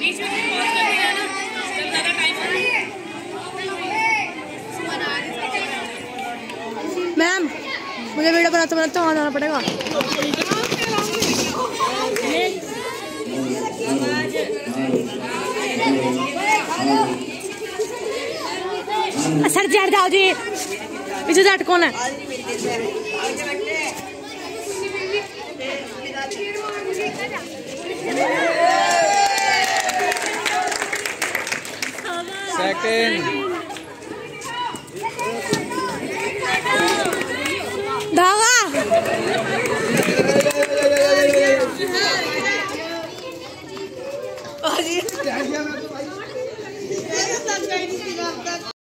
Ma'am मुझे video बनाते बनाते वहाँ जाना पड़ेगा। सर जी हट जाओ जी, पीछे से हट कौन है? सेकंड